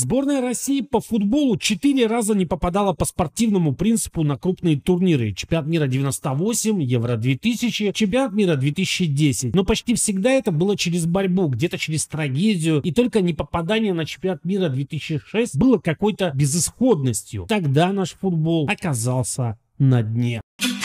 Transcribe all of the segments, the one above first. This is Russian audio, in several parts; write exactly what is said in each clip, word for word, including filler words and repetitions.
Сборная России по футболу четыре раза не попадала по спортивному принципу на крупные турниры. Чемпионат мира девяносто восемь, Евро две тысячи, Чемпионат мира две тысячи десять. Но почти всегда это было через борьбу, где-то через трагедию. И только не попадание на Чемпионат мира две тысячи шесть было какой-то безысходностью. Тогда наш футбол оказался на дне.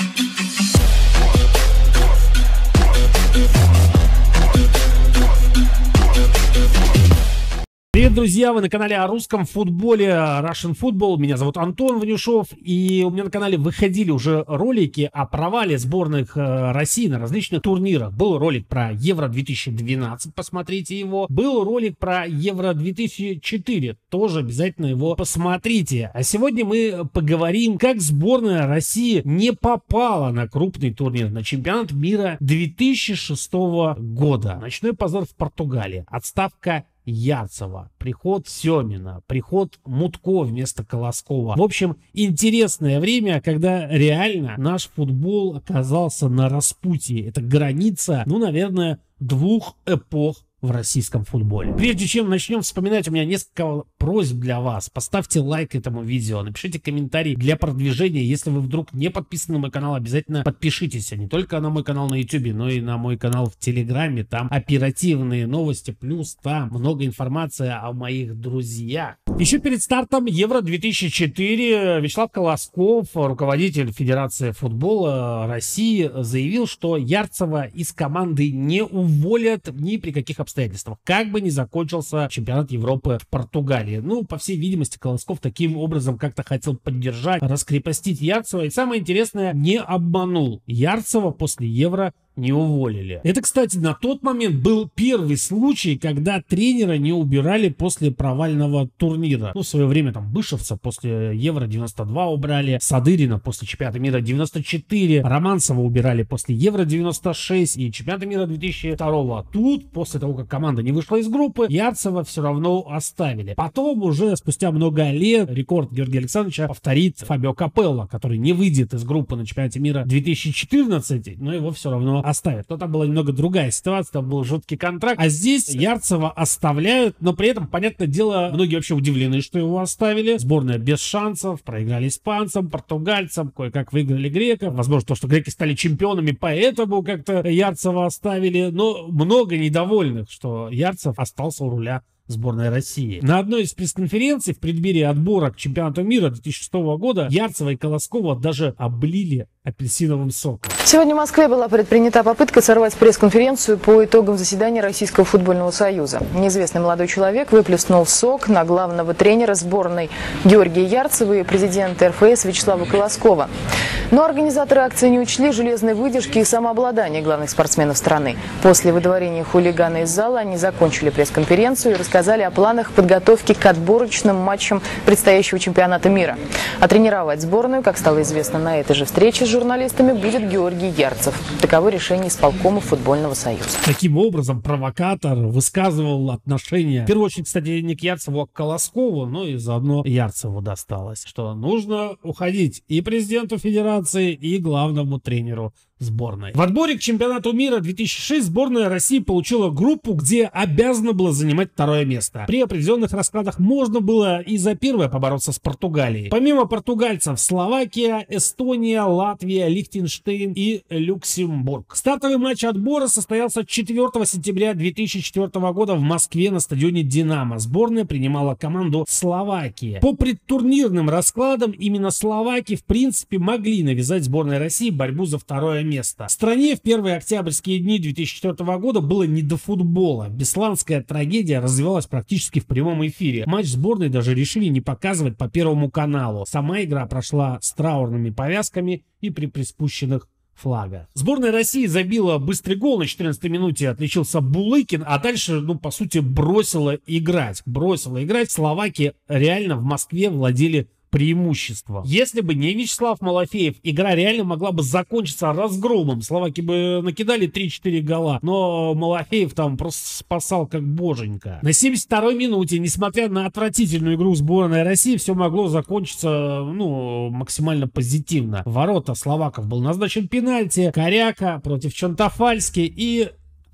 Привет, друзья! Вы на канале о русском футболе Russian Football. Меня зовут Антон Ванюшов. И у меня на канале выходили уже ролики о провале сборных России на различных турнирах. Был ролик про Евро две тысячи двенадцать, посмотрите его. Был ролик про Евро две тысячи четыре, тоже обязательно его посмотрите. А сегодня мы поговорим, как сборная России не попала на крупный турнир, на чемпионат мира две тысячи шестого года. Ночной позор в Португалии, отставка Ярцева, приход Семина, приход Мутко вместо Колоскова. В общем, интересное время, когда реально наш футбол оказался на распутье. Это граница, ну, наверное, двух эпох в российском футболе. Прежде чем начнем вспоминать, у меня несколько просьб для вас. Поставьте лайк этому видео, напишите комментарий для продвижения. Если вы вдруг не подписаны на мой канал, обязательно подпишитесь. А не только на мой канал на ютубе, но и на мой канал в телеграме. Там оперативные новости, плюс там много информации о моих друзьях. Еще перед стартом Евро две тысячи четыре Вячеслав Колосков, руководитель Федерации футбола России, заявил, что Ярцева из команды не уволят ни при каких обстоятельствах, как бы ни закончился чемпионат Европы в Португалии. Ну, по всей видимости, Колосков таким образом как-то хотел поддержать, раскрепостить Ярцева. И самое интересное, не обманул. Ярцева после Евро не уволили. Это, кстати, на тот момент был первый случай, когда тренера не убирали после провального турнира. Ну, в свое время там Бышевца после Евро девяносто два убрали, Садырина после чемпионата мира девяносто четыре, Романцева убирали после Евро девяносто шесть и чемпионата мира две тысячи второго. Тут, после того, как команда не вышла из группы, Ярцева все равно оставили. Потом уже спустя много лет рекорд Георгия Александровича повторит Фабио Капелло, который не выйдет из группы на чемпионате мира две тысячи четырнадцать, но его все равно оставят. Но там была немного другая ситуация, там был жуткий контракт. А здесь Ярцева оставляют, но при этом, понятное дело, многие вообще удивлены, что его оставили. Сборная без шансов, проиграли испанцам, португальцам, кое-как выиграли греков. Возможно, то, что греки стали чемпионами, поэтому как-то Ярцева оставили. Но много недовольных, что Ярцев остался у руля сборной России. На одной из пресс-конференций в преддверии отбора к чемпионату мира две тысячи шестого года Ярцева и Колоскова даже облили апельсиновым соком. Сегодня в Москве была предпринята попытка сорвать пресс-конференцию по итогам заседания Российского футбольного союза. Неизвестный молодой человек выплеснул сок на главного тренера сборной Георгия Ярцева и президента эр эф эс Вячеслава Колоскова. Но организаторы акции не учли железной выдержки и самообладания главных спортсменов страны. После выдворения хулигана из зала они закончили пресс-конференцию и рассказали о планах подготовки к отборочным матчам предстоящего чемпионата мира. А тренировать сборную, как стало известно на этой же встрече с журналистами, будет Георгий Ярцев. Таково решение исполкома футбольного союза. Таким образом, провокатор высказывал отношение, в первую очередь, кстати, не к Ярцеву, а к Колоскову, но и заодно Ярцеву досталось, что нужно уходить и президенту федерации, и главному тренеру сборной. В отборе к чемпионату мира две тысячи шестого сборная России получила группу, где обязана была занимать второе место. При определенных раскладах можно было и за первое побороться с Португалией. Помимо португальцев, Словакия, Эстония, Латвия, Лихтенштейн и Люксембург. Стартовый матч отбора состоялся четвёртого сентября две тысячи четвёртого года в Москве на стадионе «Динамо». Сборная принимала команду Словакии. По предтурнирным раскладам именно словаки в принципе могли навязать сборной России борьбу за второе место. В стране в первые октябрьские дни две тысячи четвёртого года было не до футбола. Бесланская трагедия развивалась практически в прямом эфире. Матч сборной даже решили не показывать по Первому каналу. Сама игра прошла с траурными повязками и при приспущенных флага. Сборная России забила быстрый гол на четырнадцатой минуте, отличился Булыкин, а дальше, ну, по сути, бросила играть. Бросила играть. Словаки реально в Москве владели преимущество. Если бы не Вячеслав Малафеев, игра реально могла бы закончиться разгромом. Словаки бы накидали три-четыре гола, но Малафеев там просто спасал как боженька. На семьдесят второй минуте, несмотря на отвратительную игру сборной России, все могло закончиться, ну, максимально позитивно. В ворота словаков был назначен пенальти, Коряка против Чонтафальски, и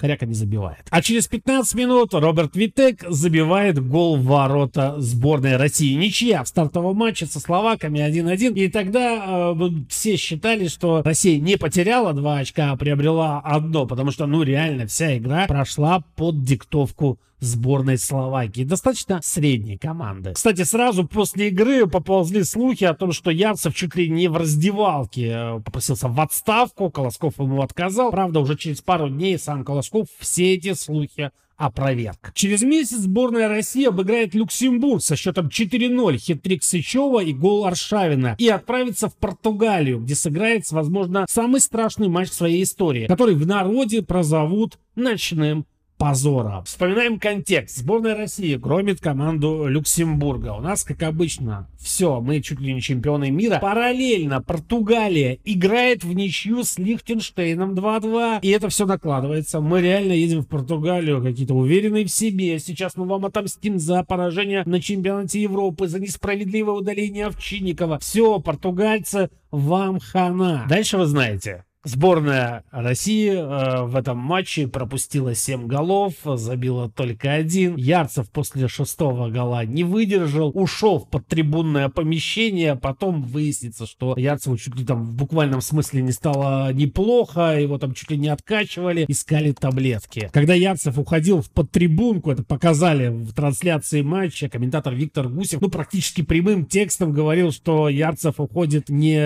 Коряка не забивает. А через пятнадцать минут Роберт Витек забивает гол в ворота сборной России. Ничья в стартовом матче со словаками один один. И тогда э, все считали, что Россия не потеряла два очка, а приобрела одно, потому что, ну, реально вся игра прошла под диктовку сборной Словакии. Достаточно средней команды. Кстати, сразу после игры поползли слухи о том, что Ярцев чуть ли не в раздевалке попросился в отставку. Колосков ему отказал. Правда, уже через пару дней сам Колосков все эти слухи опроверг. Через месяц сборная России обыграет Люксембург со счетом четыре ноль. Хет-трик Сычева и гол Аршавина. И отправится в Португалию, где сыграет, возможно, самый страшный матч в своей истории, который в народе прозовут ночным позора. Вспоминаем контекст. Сборная России громит команду Люксембурга. У нас, как обычно, все, мы чуть ли не чемпионы мира. Параллельно Португалия играет в ничью с Лихтенштейном два-два. И это все накладывается. Мы реально едем в Португалию какие-то уверенные в себе. Сейчас мы вам отомстим за поражение на чемпионате Европы, за несправедливое удаление Овчинникова. Все, португальцы, вам хана. Дальше вы знаете. Сборная России э, в этом матче пропустила семь голов, забила только один. Ярцев после шестого гола не выдержал, ушел в подтрибунное помещение. Потом выяснится, что Ярцеву чуть ли там в буквальном смысле не стало неплохо, его там чуть ли не откачивали, искали таблетки. Когда Ярцев уходил в подтрибунку, это показали в трансляции матча, комментатор Виктор Гусев, ну, практически прямым текстом говорил, что Ярцев уходит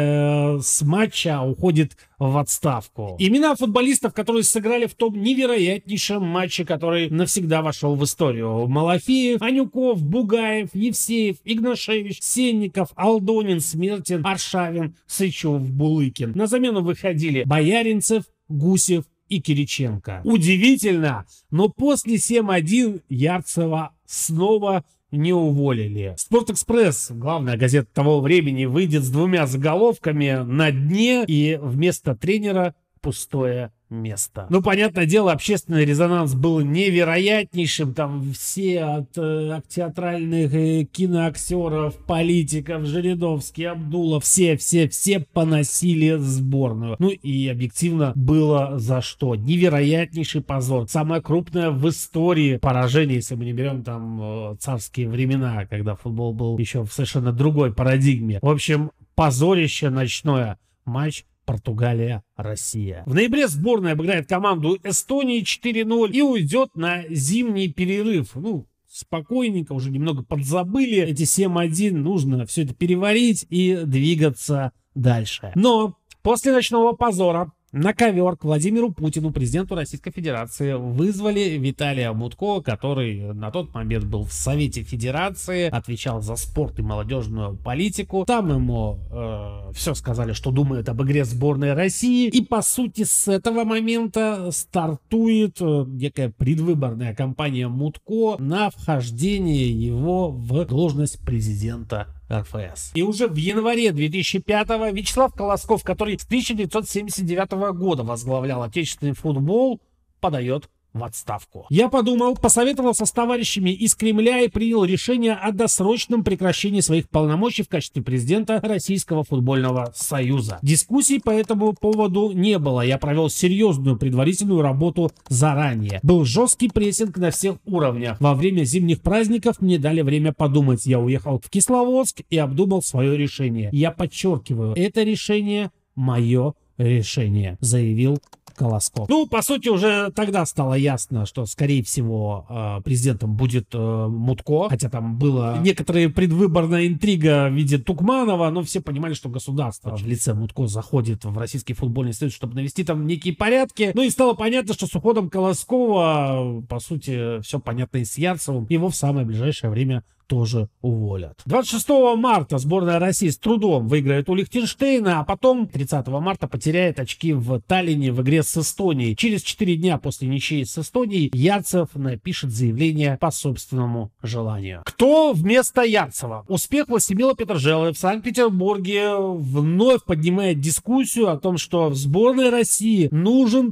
не с матча, а уходит в отставку. Имена футболистов, которые сыграли в том невероятнейшем матче, который навсегда вошел в историю. Малафеев, Анюков, Бугаев, Евсеев, Игнашевич, Сенников, Алдонин, Смертин, Аршавин, Сычев, Булыкин. На замену выходили Бояринцев, Гусев и Кириченко. Удивительно, но после семь один Ярцева снова не уволили. Спортэкспресс, главная газета того времени, выйдет с двумя заголовками на дне, и вместо тренера пустое место. Ну, понятное дело, общественный резонанс был невероятнейшим. Там все от э, театральных э, киноактеров, политиков, Жириновский, Абдулов, все-все-все поносили сборную. Ну и объективно было за что. Невероятнейший позор. Самое крупное в истории поражение, если мы не берем там э, царские времена, когда футбол был еще в совершенно другой парадигме. В общем, позорище ночное. Матч Португалия-Россия. В ноябре сборная обыграет команду Эстонии четыре ноль и уйдет на зимний перерыв. Ну, спокойненько, уже немного подзабыли эти семь один. Нужно все это переварить и двигаться дальше. Но после ночного позора на ковер к Владимиру Путину, президенту Российской Федерации, вызвали Виталия Мутко, который на тот момент был в Совете Федерации, отвечал за спорт и молодежную политику. Там ему э, все сказали, что думают об игре сборной России. И, по сути, с этого момента стартует э, некая предвыборная кампания Мутко на вхождение его в должность президента эр эф эс. И уже в январе две тысячи пятого Вячеслав Колосков, который с тысяча девятьсот семьдесят девятого года возглавлял отечественный футбол, подает в отставку. Я подумал, посоветовался с товарищами из Кремля и принял решение о досрочном прекращении своих полномочий в качестве президента Российского футбольного союза. Дискуссий по этому поводу не было. Я провел серьезную предварительную работу заранее. Был жесткий прессинг на всех уровнях. Во время зимних праздников мне дали время подумать. Я уехал в Кисловодск и обдумал свое решение. Я подчеркиваю, это решение мое решение, заявил Колосков. Ну, по сути, уже тогда стало ясно, что, скорее всего, э, президентом будет э, Мутко, хотя там была некоторая предвыборная интрига в виде Тукманова, но все понимали, что государство в лице Мутко заходит в Российский футбольный союз, чтобы навести там некие порядки. Ну и стало понятно, что с уходом Колоскова, по сути, все понятно и с Ярцевым, его в самое ближайшее время тоже уволят. двадцать шестого марта сборная России с трудом выиграет у Лихтенштейна, а потом тридцатого марта потеряет очки в Таллине в игре с Эстонией. Через четыре дня после ничьей с Эстонией Ярцев напишет заявление по собственному желанию. Кто вместо Ярцева? Успех Властимила Петержелы в Санкт-Петербурге вновь поднимает дискуссию о том, что в сборной России нужен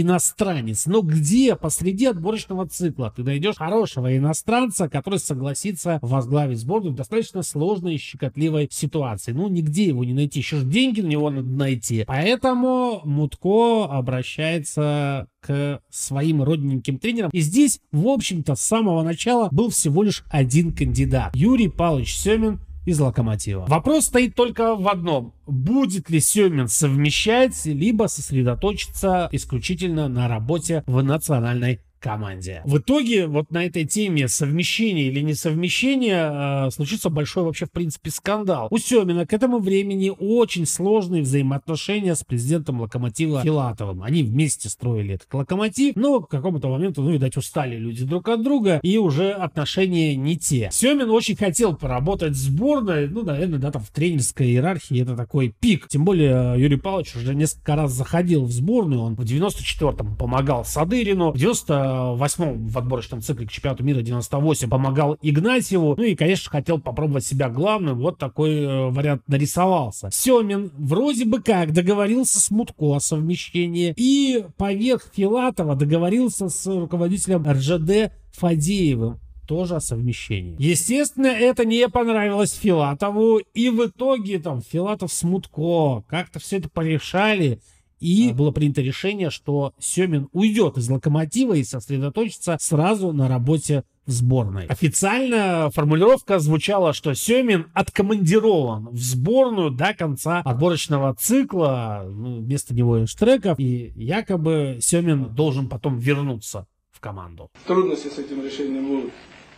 тренер-иностранец. Но где посреди отборочного цикла ты найдешь хорошего иностранца, который согласится согласится возглавить сборную в достаточно сложной и щекотливой ситуации. Ну, нигде его не найти, еще ж деньги на него надо найти. Поэтому Мутко обращается к своим родненьким тренерам. И здесь, в общем-то, с самого начала был всего лишь один кандидат. Юрий Павлович Семин из «Локомотива». Вопрос стоит только в одном. Будет ли Семин совмещать, либо сосредоточиться исключительно на работе в национальной команде. В итоге вот на этой теме совмещения или несовмещения э, случится большой вообще в принципе скандал. У Семина к этому времени очень сложные взаимоотношения с президентом «Локомотива» Филатовым. Они вместе строили этот «Локомотив», но к какому-то моменту, ну, видать, устали люди друг от друга, и уже отношения не те. Семин очень хотел поработать в сборной, ну, наверное, да, там в тренерской иерархии это такой пик. Тем более Юрий Павлович уже несколько раз заходил в сборную, он в девяносто четвёртом помогал Садырину, в девяносто восьмом в отборочном цикле к чемпионату мира девяносто восемь помогал Игнатьеву, ну и, конечно, хотел попробовать себя главным, вот такой э, вариант нарисовался. Семин вроде бы как договорился с Мутко о совмещении, и поверх Филатова договорился с руководителем эр жэ дэ Фадеевым тоже о совмещении. Естественно, это не понравилось Филатову, и в итоге там Филатов с Мутко как-то все это порешали. И было принято решение, что Семин уйдет из «Локомотива» и сосредоточится сразу на работе в сборной. Официально формулировка звучала, что Семин откомандирован в сборную до конца отборочного цикла, ну, вместо него Штреков, и якобы Семин должен потом вернуться в команду. Трудности с этим решением будут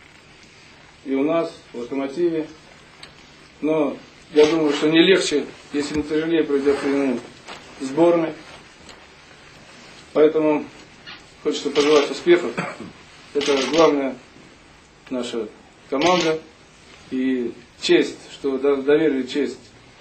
и у нас, в «Локомотиве», но я думаю, что не легче, если не тяжелее придется ему сборной. Поэтому хочется пожелать успехов. Это главная наша команда. И честь, что доверили честь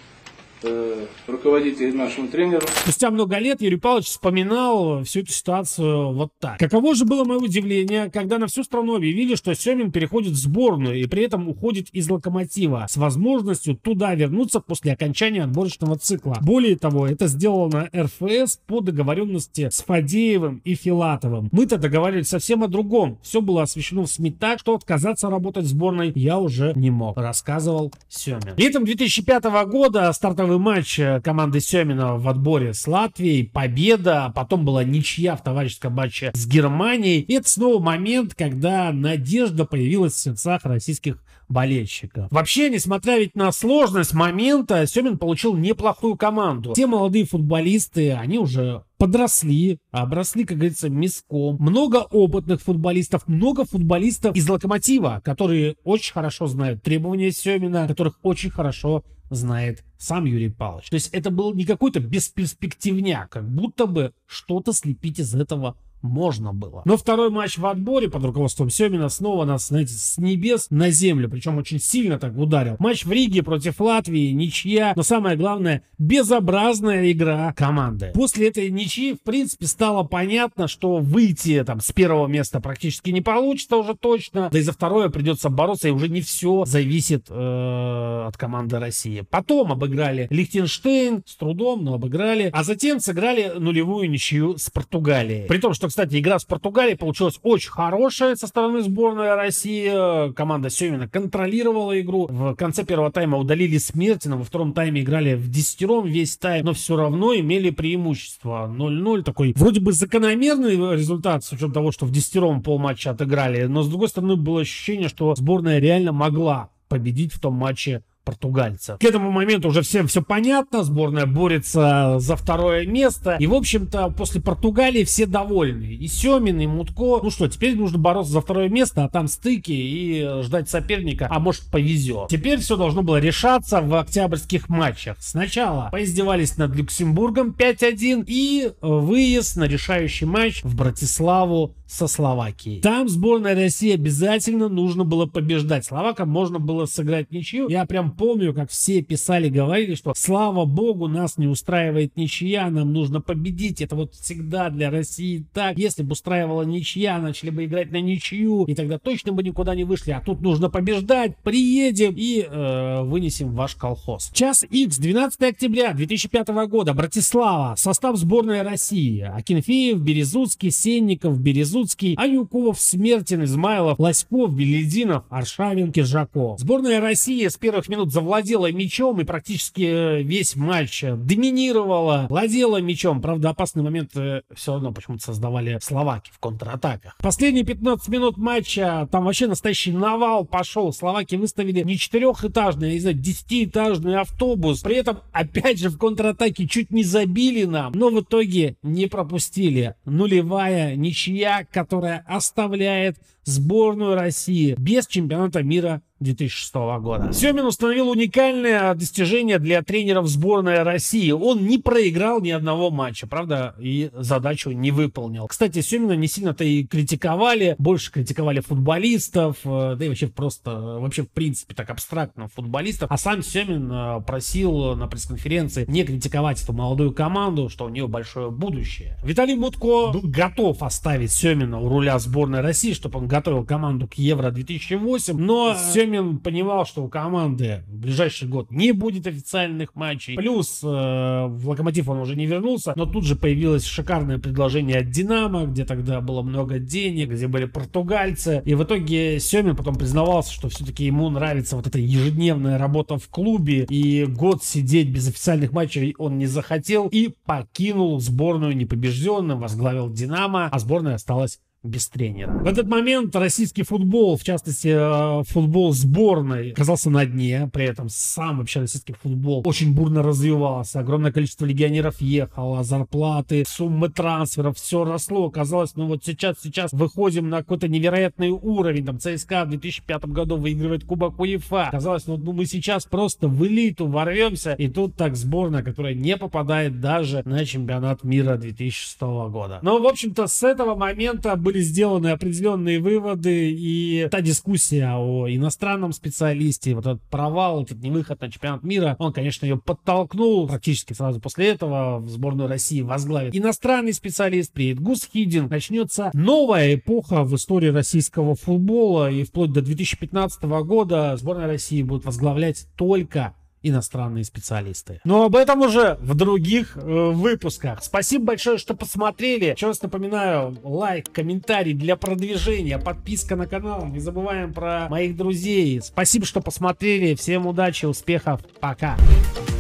э, руководителю нашему тренеру. Спустя много лет Юрий Павлович вспоминал всю эту ситуацию вот так. Каково же было мое удивление, когда на всю страну объявили, что Семин переходит в сборную и при этом уходит из «Локомотива» с возможностью туда вернуться после окончания отборочного цикла. Более того, это сделано эр эф эс по договоренности с Фадеевым и Филатовым. Мы-то договаривались совсем о другом. Все было освещено в СМИ так, что отказаться работать в сборной я уже не мог, рассказывал Семин. Летом две тысячи пятого года стартовый матч команды Семина в отборе с Латвией, победа, потом была ничья в товарищеском матче с Германией. И это снова момент, когда надежда появилась в сердцах российских болельщиков. Вообще, несмотря ведь на сложность момента, Семин получил неплохую команду. Те молодые футболисты, они уже подросли, обросли, как говорится, мяском. Много опытных футболистов, много футболистов из «Локомотива», которые очень хорошо знают требования Семина, которых очень хорошо знает сам Юрий Павлович. То есть это был не какой-то бесперспективняк, как будто бы что-то слепить из этого можно было. Но второй матч в отборе под руководством Семина снова нас, знаете, с небес на землю, причем очень сильно так ударил. Матч в Риге против Латвии, ничья, но самое главное, безобразная игра команды. После этой ничьи, в принципе, стало понятно, что выйти там с первого места практически не получится уже точно, да и за второе придется бороться, и уже не все зависит э, от команды России. Потом обыграли Лихтенштейн, с трудом, но обыграли, а затем сыграли нулевую ничью с Португалией. При том, что, кстати, игра с Португалией получилась очень хорошая со стороны сборной России. Команда Семина контролировала игру. В конце первого тайма удалили Смертина. Во втором тайме играли в десятером весь тайм, но все равно имели преимущество. ноль ноль. Такой вроде бы закономерный результат, с учетом того, что в десятером полматча отыграли. Но, с другой стороны, было ощущение, что сборная реально могла победить в том матче португальцев. К этому моменту уже всем все понятно, сборная борется за второе место, и в общем-то после Португалии все довольны, и Семин, и Мутко. Ну что, теперь нужно бороться за второе место, а там стыки и ждать соперника, а может повезет. Теперь все должно было решаться в октябрьских матчах. Сначала поиздевались над Люксембургом пять один и выезд на решающий матч в Братиславу со Словакией. Там сборная России обязательно нужно было побеждать. Словакам можно было сыграть ничью. Я прям помню, как все писали, говорили, что слава богу, нас не устраивает ничья, нам нужно победить. Это вот всегда для России так. Если бы устраивала ничья, начали бы играть на ничью, и тогда точно бы никуда не вышли. А тут нужно побеждать, приедем и э, вынесем ваш колхоз. Час Икс, двенадцатое октября две тысячи пятого года, Братислава. Состав сборной России: Акинфеев, Березуцкий, Сенников, Березуцкий, Анюков, Смертин, Измайлов, Лоськов, Белединов, Аршавин, Киржаков. Сборная России с первых минут завладела мячом и практически весь матч доминировала, владела мячом. Правда, опасный момент все равно почему-то создавали словаки в контратаках. Последние пятнадцать минут матча там вообще настоящий навал пошел. Словаки выставили не четырехэтажный, а, не знаю, десятиэтажный автобус. При этом, опять же, в контратаке чуть не забили нам, но в итоге не пропустили. Нулевая ничья, которая оставляет сборную России без чемпионата мира две тысячи шестого года. Семин установил уникальное достижение для тренеров сборной России. Он не проиграл ни одного матча, правда, и задачу не выполнил. Кстати, Семина не сильно-то и критиковали, больше критиковали футболистов, да и вообще просто, вообще в принципе так абстрактно футболистов. А сам Семин просил на пресс-конференции не критиковать эту молодую команду, что у нее большое будущее. Виталий Мутко был готов оставить Семина у руля сборной России, чтобы он готовил команду к Евро две тысячи восемь, но Семин понимал, что у команды в ближайший год не будет официальных матчей. Плюс э, в Локомотив он уже не вернулся, но тут же появилось шикарное предложение от Динамо, где тогда было много денег, где были португальцы. И в итоге Семин потом признавался, что все-таки ему нравится вот эта ежедневная работа в клубе, и год сидеть без официальных матчей он не захотел и покинул сборную непобежденным, возглавил Динамо, а сборная осталась без тренера. В этот момент российский футбол, в частности футбол сборной, оказался на дне. При этом сам вообще российский футбол очень бурно развивался. Огромное количество легионеров ехало, зарплаты, суммы трансферов, все росло. Казалось, ну вот сейчас, сейчас выходим на какой-то невероятный уровень. Там ЦСКА в две тысячи пятом году выигрывает Кубок УЕФА. Казалось, ну, ну мы сейчас просто в элиту ворвемся. И тут так сборная, которая не попадает даже на чемпионат мира две тысячи шестого года. Но, в общем-то, с этого момента были сделаны определенные выводы, и та дискуссия о иностранном специалисте, вот этот провал, этот невыход на чемпионат мира, он, конечно, ее подтолкнул. Практически сразу после этого в сборную России возглавит иностранный специалист, приедет Гус Хидинг. Начнется новая эпоха в истории российского футбола, и вплоть до две тысячи пятнадцатого года сборная России будет возглавлять только иностранные специалисты. Но об этом уже в других э, выпусках. Спасибо большое, что посмотрели. Еще раз напоминаю, лайк, комментарий для продвижения, подписка на канал. Не забываем про моих друзей. Спасибо, что посмотрели. Всем удачи, успехов. Пока.